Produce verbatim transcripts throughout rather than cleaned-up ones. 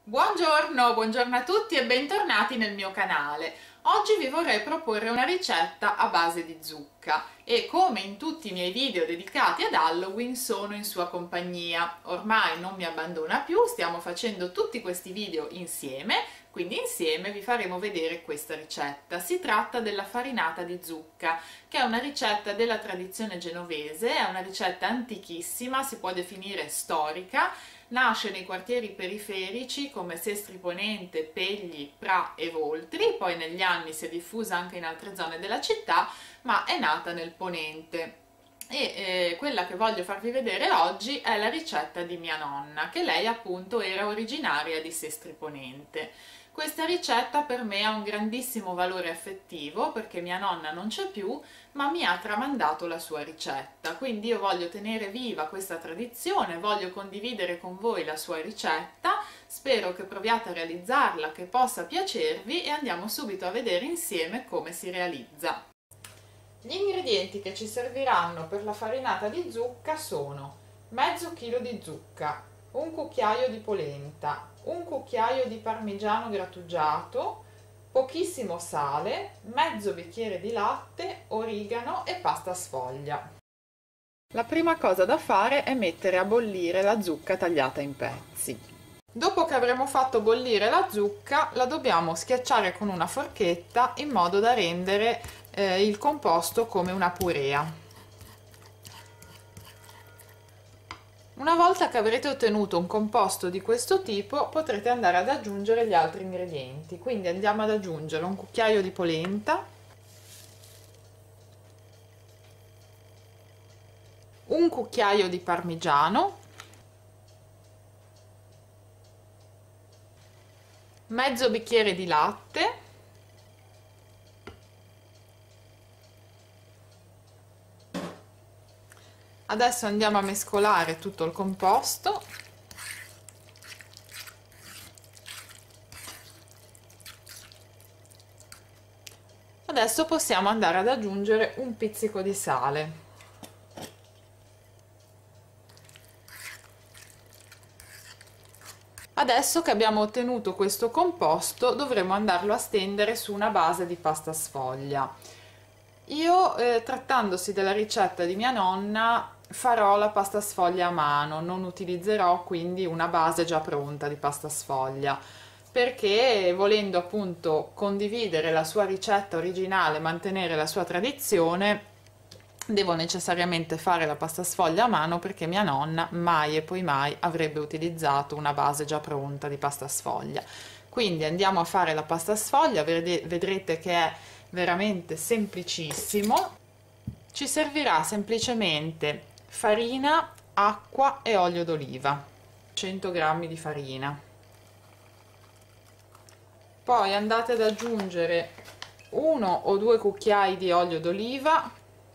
Buongiorno, buongiorno a tutti e bentornati nel mio canale. Oggi vi vorrei proporre una ricetta a base di zucca e come in tutti i miei video dedicati ad Halloween sono in sua compagnia. Ormai non mi abbandona più, stiamo facendo tutti questi video insieme, quindi insieme vi faremo vedere questa ricetta. Si tratta della farinata di zucca, che è una ricetta della tradizione genovese, è una ricetta antichissima, si può definire storica. Nasce nei quartieri periferici come Sestri Ponente, Pegli, Pra e Voltri, poi negli anni si è diffusa anche in altre zone della città, ma è nata nel Ponente. E eh, quella che voglio farvi vedere oggi è la ricetta di mia nonna, che lei appunto era originaria di Sestri Ponente. Questa ricetta per me ha un grandissimo valore affettivo perché mia nonna non c'è più, ma mi ha tramandato la sua ricetta, quindi io voglio tenere viva questa tradizione, voglio condividere con voi la sua ricetta, spero che proviate a realizzarla, che possa piacervi e andiamo subito a vedere insieme come si realizza. Gli ingredienti che ci serviranno per la farinata di zucca sono mezzo chilo di zucca, un cucchiaio di polenta, un cucchiaio di parmigiano grattugiato, pochissimo sale, mezzo bicchiere di latte, origano e pasta sfoglia. La prima cosa da fare è mettere a bollire la zucca tagliata in pezzi. Dopo che avremo fatto bollire la zucca, la dobbiamo schiacciare con una forchetta in modo da rendere eh, il composto come una purea. Una volta che avrete ottenuto un composto di questo tipo, potrete andare ad aggiungere gli altri ingredienti. Quindi andiamo ad aggiungere un cucchiaio di polenta, un cucchiaio di parmigiano, mezzo bicchiere di latte, adesso andiamo a mescolare tutto il composto. Adesso possiamo andare ad aggiungere un pizzico di sale. Adesso che abbiamo ottenuto questo composto dovremo andarlo a stendere su una base di pasta sfoglia. Io, eh, trattandosi della ricetta di mia nonna, farò la pasta sfoglia a mano, non utilizzerò quindi una base già pronta di pasta sfoglia, perché volendo appunto condividere la sua ricetta originale, mantenere la sua tradizione, devo necessariamente fare la pasta sfoglia a mano perché mia nonna mai e poi mai avrebbe utilizzato una base già pronta di pasta sfoglia. Quindi andiamo a fare la pasta sfoglia, vedrete che è veramente semplicissimo. Ci servirà semplicemente farina, acqua e olio d'oliva, cento grammi di farina. Poi andate ad aggiungere uno o due cucchiai di olio d'oliva,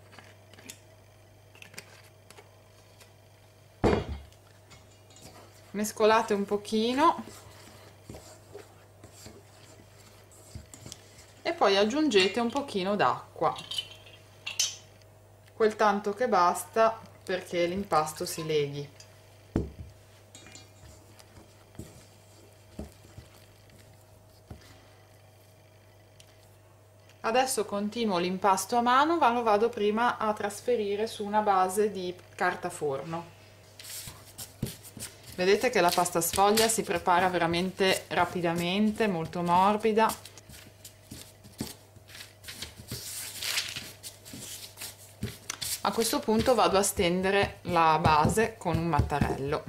mescolate un pochino e poi aggiungete un pochino d'acqua, quel tanto che basta perché l'impasto si leghi. Adesso continuo l'impasto a mano, ma lo vado prima a trasferire su una base di carta forno. Vedete che la pasta sfoglia si prepara veramente rapidamente, molto morbida. A questo punto vado a stendere la base con un mattarello.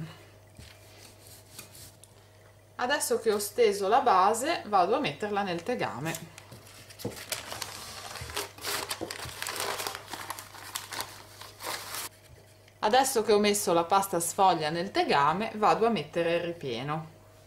Adesso che ho steso la base, vado a metterla nel tegame. Adesso che ho messo la pasta sfoglia nel tegame, vado a mettere il ripieno.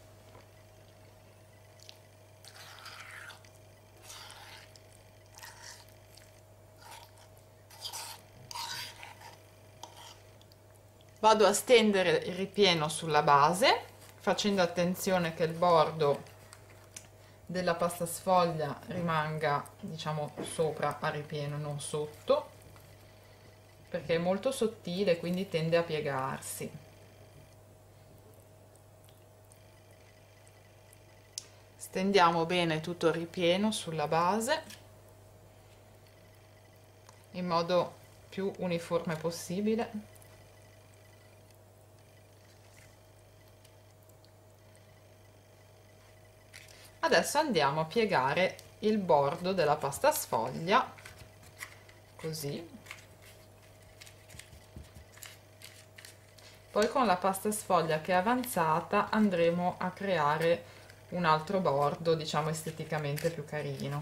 Vado a stendere il ripieno sulla base, facendo attenzione che il bordo della pasta sfoglia rimanga, diciamo, sopra al ripieno, non sotto, perché è molto sottile, quindi tende a piegarsi. Stendiamo bene tutto il ripieno sulla base in modo più uniforme possibile. Adesso andiamo a piegare il bordo della pasta sfoglia, così. Poi con la pasta sfoglia che è avanzata andremo a creare un altro bordo, diciamo esteticamente più carino.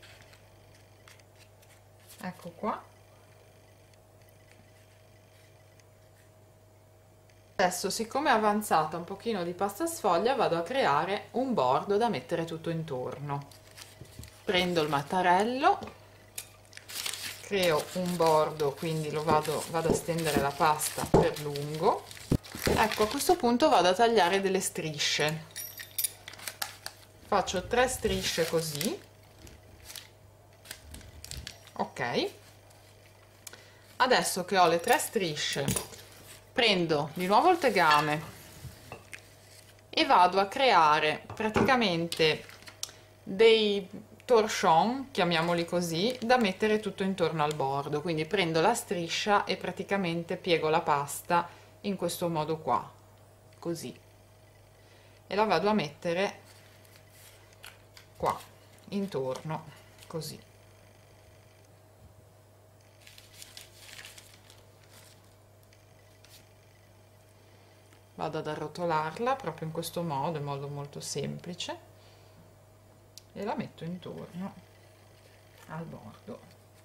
Ecco qua. Adesso, siccome è avanzata un pochino di pasta sfoglia, vado a creare un bordo da mettere tutto intorno. Prendo il mattarello, creo un bordo, quindi lo vado, vado a stendere la pasta per lungo. Ecco, a questo punto vado a tagliare delle strisce. Faccio tre strisce così. Ok. Adesso che ho le tre strisce, prendo di nuovo il tegame e vado a creare praticamente dei torchon, chiamiamoli così, da mettere tutto intorno al bordo. Quindi prendo la striscia e praticamente piego la pasta in questo modo qua, così, e la vado a mettere qua intorno, così. Vado ad arrotolarla proprio in questo modo, in modo molto semplice, e la metto intorno al bordo.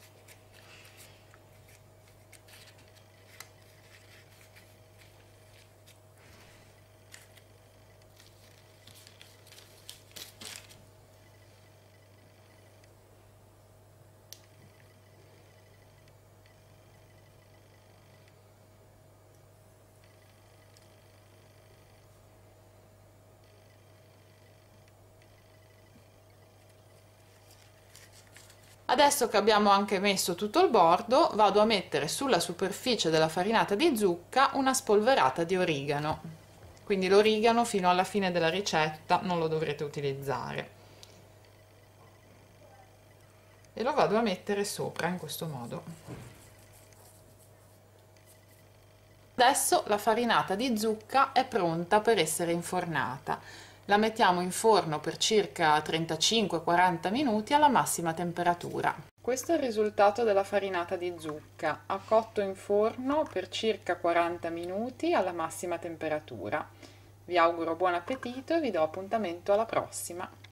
Adesso che abbiamo anche messo tutto il bordo, vado a mettere sulla superficie della farinata di zucca una spolverata di origano. Quindi l'origano fino alla fine della ricetta non lo dovrete utilizzare. E lo vado a mettere sopra in questo modo. Adesso la farinata di zucca è pronta per essere infornata. La mettiamo in forno per circa trentacinque quaranta minuti alla massima temperatura. Questo è il risultato della farinata di zucca. Ha cotto in forno per circa quaranta minuti alla massima temperatura. Vi auguro buon appetito e vi do appuntamento alla prossima.